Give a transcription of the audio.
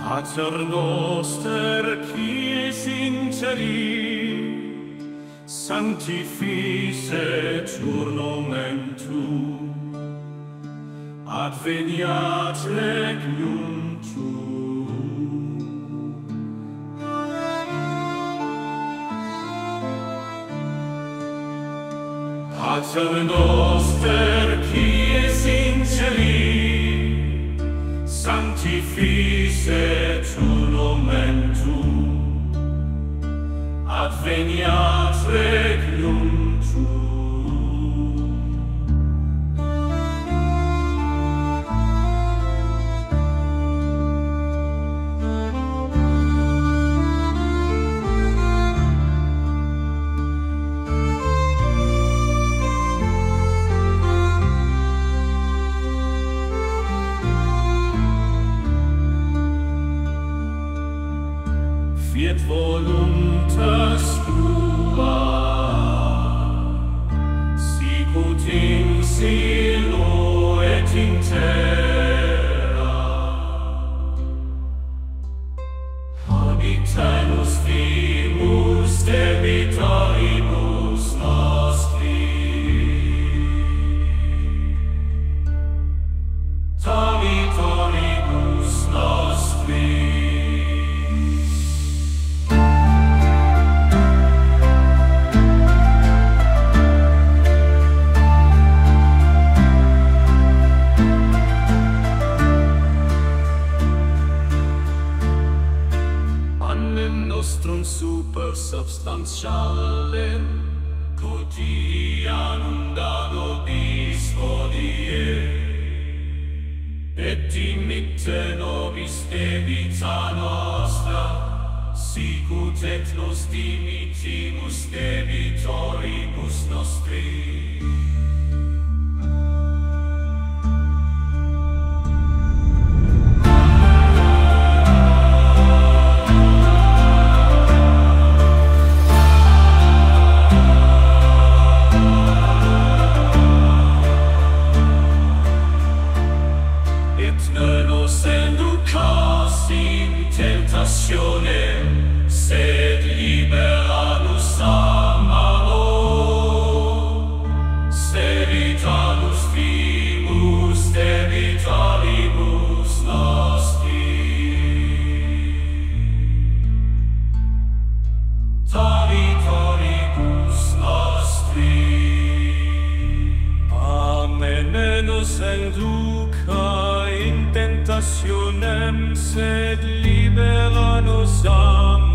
Pater noster, qui es in celi, sanctificetur nomen tuum, adveniat regnum tuum. Pater noster, qui es in celi, sanctificetur nomen tuum, adveniat regnum tuum. Fiat voluntas tua, sicut in cielo et in terra. Habita nos vimus debitoribus nostri, debitoribus nostri. Nostrum super substantialem quotidianum da nobis hodie, et dimitte nobis debita nostra, sicut et nos dimittimus debitoribus nostri. Sed libera nos a malo, servitanus fimus debitoribus nostri, debitoribus nostri. Amen. Nos induca in tentationem, sed libera nos a